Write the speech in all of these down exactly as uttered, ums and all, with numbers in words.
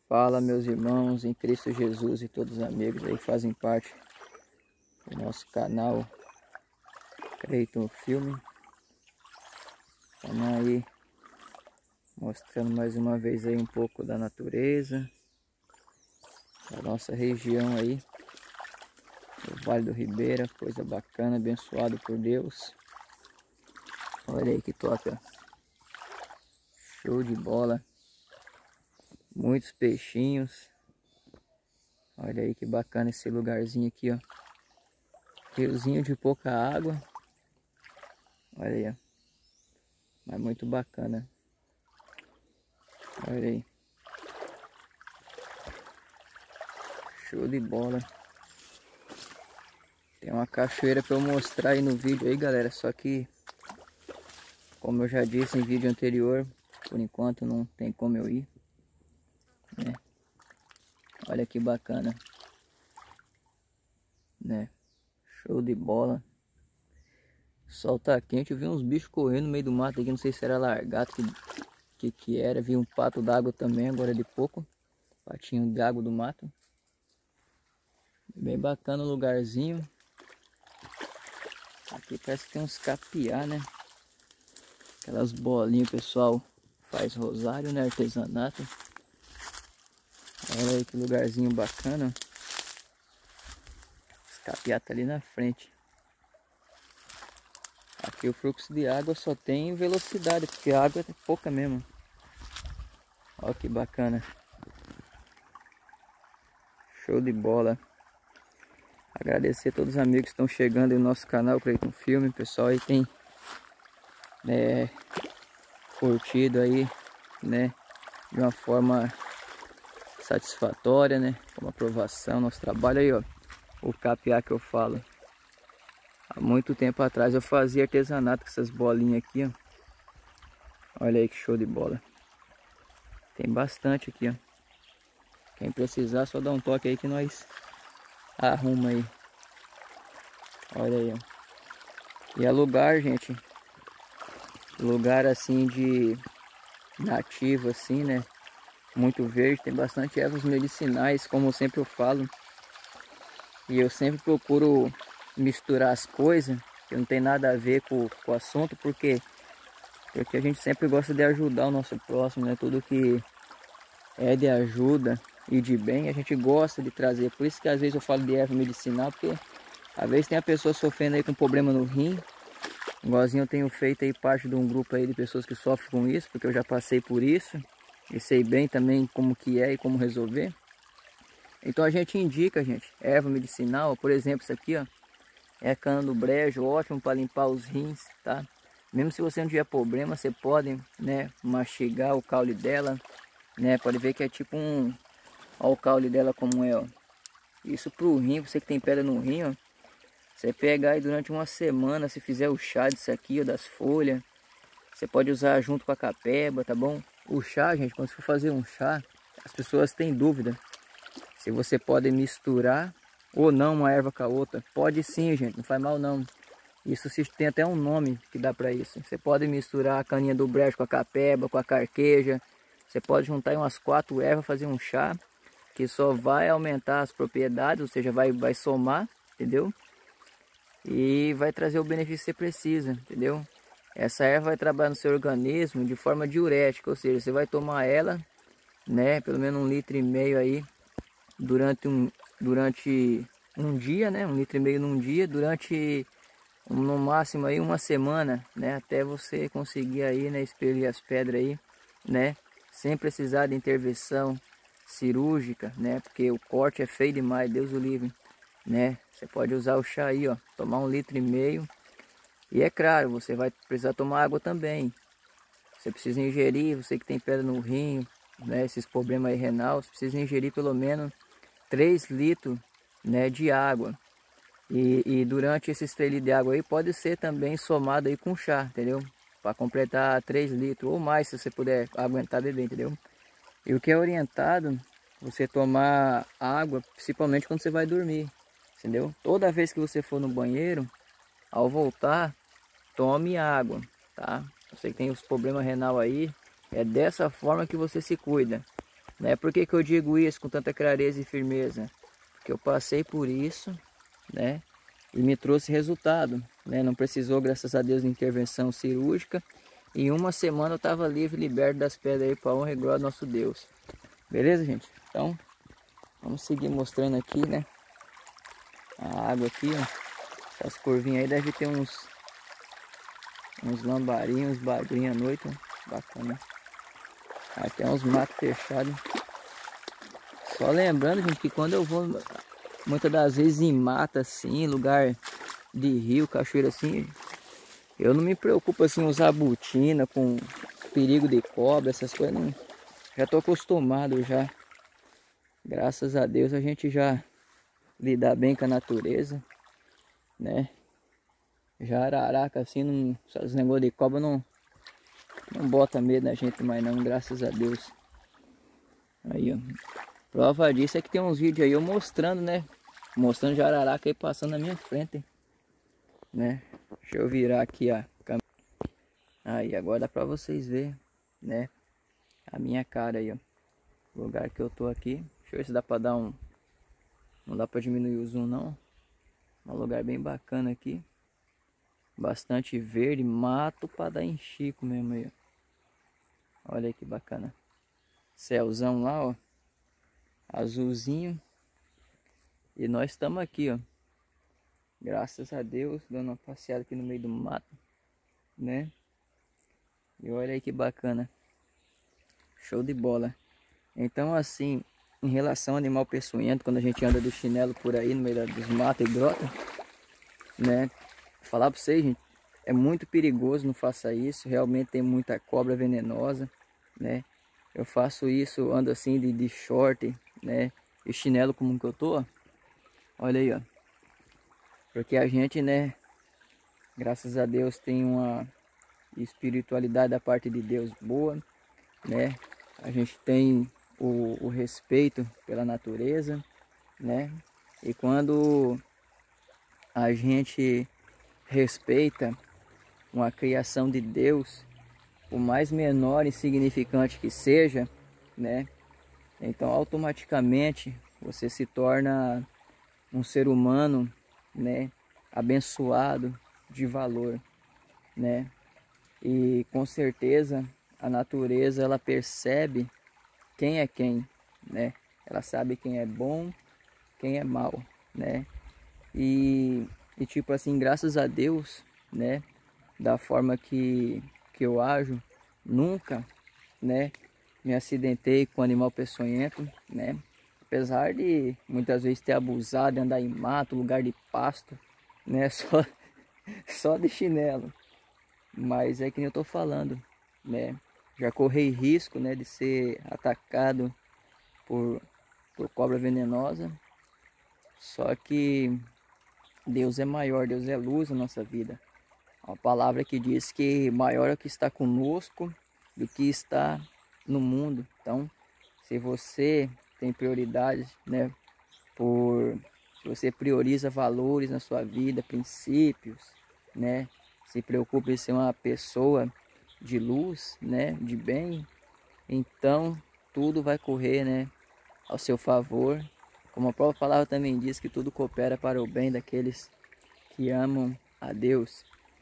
Fala, meus irmãos em Cristo Jesus e todos os amigos aí que fazem parte do nosso canal Creiton Filme. Estamos aí mostrando mais uma vez aí um pouco da natureza da nossa região aí, do Vale do Ribeira, coisa bacana, abençoado por Deus. Olha aí que top, ó. Show de bola. Muitos peixinhos. Olha aí que bacana esse lugarzinho aqui, ó. Riozinho de pouca água. Olha aí, ó. Mas muito bacana. Olha aí. Show de bola. Tem uma cachoeira para eu mostrar aí no vídeo aí, galera. Só que, como eu já disse em vídeo anterior, por enquanto não tem como eu ir, né? Olha que bacana, né? Show de bola. O sol tá quente, eu vi uns bichos correndo no meio do mato aqui, não sei se era lagarto, que que, que era. Vi um pato d'água também, agora de pouco. Patinho d'água do mato. Bem bacana o lugarzinho. Aqui parece que tem uns capiá, né? Aquelas bolinhas, o pessoal faz rosário, né? Artesanato. Olha aí que lugarzinho bacana. Os capiá tá ali na frente. Aqui o fluxo de água só tem velocidade, porque a água é pouca mesmo. Olha que bacana. Show de bola. Agradecer a todos os amigos que estão chegando no nosso canal Creiton Filme. O pessoal aí tem é, curtido aí, né, de uma forma satisfatória, né, como aprovação, nosso trabalho aí, ó. O capiá que eu falo. Há muito tempo atrás eu fazia artesanato com essas bolinhas aqui, ó. Olha aí que show de bola. Tem bastante aqui, ó. Quem precisar, só dá um toque aí que nós arruma aí. Olha aí, ó. E é lugar, gente, lugar assim de nativo assim, né? Muito verde, tem bastante ervas medicinais, como sempre eu falo. E eu sempre procuro misturar as coisas, que não tem nada a ver com, com o assunto, porque porque a gente sempre gosta de ajudar o nosso próximo, né? Tudo que é de ajuda e de bem, a gente gosta de trazer. Por isso que às vezes eu falo de erva medicinal, porque às vezes tem a pessoa sofrendo aí com problema no rim. Igualzinho eu tenho feito aí parte de um grupo aí de pessoas que sofrem com isso, porque eu já passei por isso. E sei bem também como que é e como resolver. Então a gente indica, gente, erva medicinal, por exemplo, isso aqui, ó. É cana do brejo, ótimo para limpar os rins, tá? Mesmo se você não tiver problema, você pode, né, mastigar o caule dela, né? Pode ver que é tipo um... Olha o caule dela como é, ó. Isso pro rim, você que tem pedra no rim, ó. Você pega aí durante uma semana, se fizer o chá disso aqui, ó, das folhas. Você pode usar junto com a capeba, tá bom? O chá, gente, quando você for fazer um chá, as pessoas têm dúvida se você pode misturar ou não uma erva com a outra. Pode sim, gente, não faz mal não. Isso tem até um nome que dá para isso. Você pode misturar a caninha do brejo com a capeba, com a carqueja. Você pode juntar umas quatro ervas, fazer um chá que só vai aumentar as propriedades, ou seja, vai, vai somar, entendeu? E vai trazer o benefício que você precisa, entendeu? Essa erva vai trabalhar no seu organismo de forma diurética, ou seja, você vai tomar ela, né, pelo menos um litro e meio aí durante um, durante um dia, né, um litro e meio num dia, durante um, no máximo aí uma semana, né, até você conseguir aí, né, expelir as pedras aí, né, sem precisar de intervenção cirúrgica, né, porque o corte é feio demais, Deus o livre, né. Você pode usar o chá aí, ó, tomar um litro e meio. E é claro, você vai precisar tomar água também. Você precisa ingerir, você que tem pedra no rim, né, esses problemas aí renal, você precisa ingerir pelo menos três litros, né, de água. E, e durante esses três litros de água aí, pode ser também somado aí com chá, entendeu? Para completar três litros ou mais, se você puder aguentar beber, entendeu? E o que é orientado, você tomar água, principalmente quando você vai dormir, entendeu? Toda vez que você for no banheiro, ao voltar, tome água, tá? Você que tem os problemas renal aí, é dessa forma que você se cuida. Né? Por que que eu digo isso com tanta clareza e firmeza? Porque eu passei por isso, né? E me trouxe resultado, né? Não precisou, graças a Deus, de intervenção cirúrgica. Em uma semana eu estava livre, liberto das pedras aí para honra e glória do nosso Deus. Beleza, gente? Então, vamos seguir mostrando aqui, né? A água aqui, ó. Essas curvinhas aí devem ter uns uns lambarinhos, uns bagrinhos à noite, ó. Bacana. Até uns matos fechados. Só lembrando, gente, que quando eu vou muitas das vezes em mata assim, lugar de rio, cachoeira assim, eu não me preocupo assim usar botina com perigo de cobra, essas coisas não. Já tô acostumado já. Graças a Deus a gente já lida bem com a natureza, né? Jararaca assim, não, os negócios de cobra não não bota medo na gente mais não, graças a Deus. Aí, ó. Prova disso é que tem uns vídeos aí eu mostrando, né? Mostrando jararaca aí passando na minha frente, né? Deixa eu virar aqui a câmera. Aí, agora dá pra vocês verem, né? A minha cara aí, ó. O lugar que eu tô aqui. Deixa eu ver se dá pra dar um... Não dá pra diminuir o zoom, não. Um lugar bem bacana aqui. Bastante verde, mato pra dar em chico mesmo aí, ó. Olha aí que bacana. Céuzão lá, ó. Azulzinho. E nós estamos aqui, ó. Graças a Deus, dando uma passeada aqui no meio do mato, né? E olha aí que bacana. Show de bola. Então, assim, em relação ao animal peçonhento, quando a gente anda de chinelo por aí no meio dos matos e grota, né? Falar pra vocês, gente, é muito perigoso, não faça isso. Realmente tem muita cobra venenosa, né? Eu faço isso, ando assim de, de short, né? E chinelo como que eu tô, ó. Olha aí, ó. Porque a gente, né? Graças a Deus tem uma espiritualidade da parte de Deus boa, né? A gente tem o, o respeito pela natureza, né? E quando a gente respeita uma criação de Deus, o mais menor e insignificante que seja, né? Então automaticamente você se torna um ser humano, né? Abençoado de valor, né? E com certeza a natureza ela percebe quem é quem, né? Ela sabe quem é bom, quem é mal, né? E, e tipo assim, graças a Deus, né? Da forma que, que eu ajo, nunca, né? Me acidentei com animal peçonhento, né? Apesar de muitas vezes ter abusado de andar em mato, lugar de pasto, né? Só, só de chinelo. Mas é que nem eu tô falando, né? Já corri risco, né, de ser atacado por, por cobra venenosa. Só que Deus é maior, Deus é luz na nossa vida. A palavra que diz que maior é o que está conosco do que está no mundo. Então, se você tem prioridades, né, por se você prioriza valores na sua vida, princípios, né, se preocupa em ser uma pessoa de luz, né, de bem, então tudo vai correr, né, ao seu favor. Como a própria palavra também diz que tudo coopera para o bem daqueles que amam a Deus.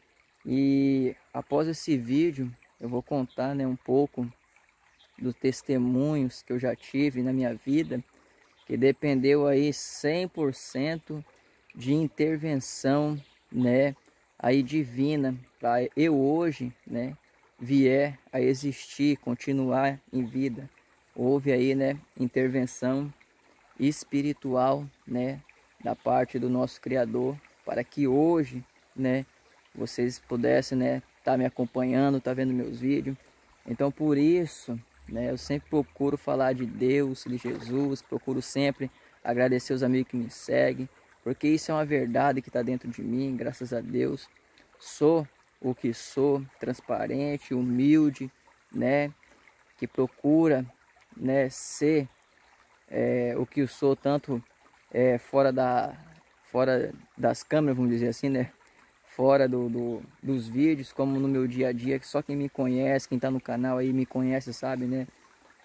E após esse vídeo eu vou contar, né, um pouco dos testemunhos que eu já tive na minha vida, que dependeu aí cem por cento de intervenção, né, aí divina, para eu hoje, né, vier a existir, continuar em vida. Houve aí, né, intervenção espiritual, né, da parte do nosso Criador, para que hoje, né, vocês pudessem, né, estar me acompanhando, tá vendo meus vídeos. Então, por isso, né, eu sempre procuro falar de Deus, de Jesus, procuro sempre agradecer os amigos que me seguem, porque isso é uma verdade que está dentro de mim, graças a Deus. Sou o que sou, transparente, humilde, né, que procura, né, ser é, o que eu sou, tanto é, fora, da, fora das câmeras, vamos dizer assim, né, fora do, do, dos vídeos, como no meu dia a dia, que só quem me conhece, quem está no canal aí me conhece, sabe, né,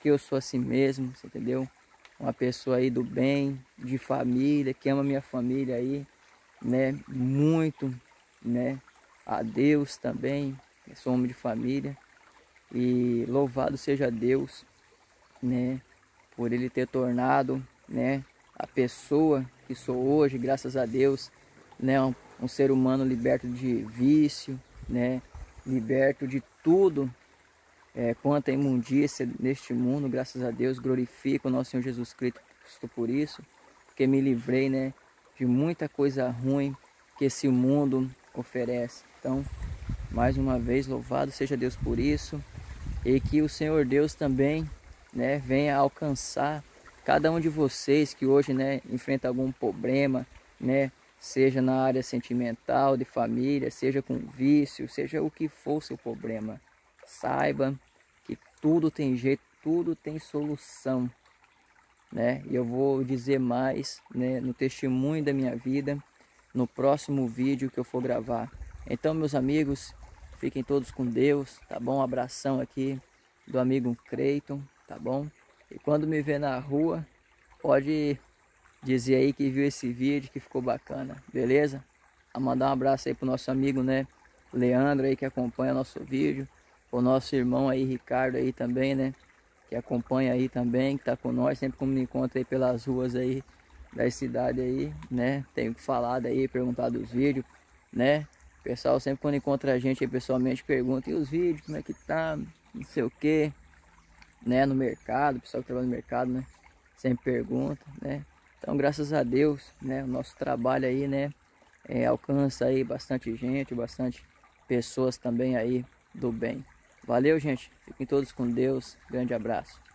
porque eu sou assim mesmo, você entendeu? Uma pessoa aí do bem, de família, que ama minha família aí, né? Muito, né? A Deus também, eu sou homem de família. E louvado seja Deus, né? Por Ele ter tornado, né? A pessoa que sou hoje, graças a Deus, né? Um, um ser humano liberto de vício, né? Liberto de tudo é, quanto a imundícia neste mundo, graças a Deus. Glorifico o nosso Senhor Jesus Cristo por isso, porque me livrei, né? De muita coisa ruim que esse mundo oferece. Então, mais uma vez, louvado seja Deus por isso. E que o Senhor Deus também, né, venha alcançar cada um de vocês que hoje, né, enfrenta algum problema, né, seja na área sentimental, de família, seja com vício, seja o que for o seu problema. Saiba que tudo tem jeito, tudo tem solução, né? E eu vou dizer mais, né, no testemunho da minha vida, no próximo vídeo que eu for gravar. Então, meus amigos, fiquem todos com Deus, tá bom? Um abração aqui do amigo Creiton, tá bom? E quando me ver na rua, pode dizer aí que viu esse vídeo, que ficou bacana, beleza? A mandar um abraço aí pro nosso amigo, né, Leandro aí, que acompanha nosso vídeo. O nosso irmão aí, Ricardo aí também, né, que acompanha aí também, que tá com nós, sempre que me encontra aí pelas ruas aí da cidade aí, né? Tenho falado aí, perguntado os vídeos, né? O pessoal sempre quando encontra a gente aí pessoalmente pergunta, e os vídeos, como é que tá? Não sei o que, né? No mercado, o pessoal que trabalha no mercado, né? Sempre pergunta, né? Então, graças a Deus, né? O nosso trabalho aí, né? É, alcança aí bastante gente, bastante pessoas também aí do bem. Valeu, gente. Fiquem todos com Deus. Grande abraço.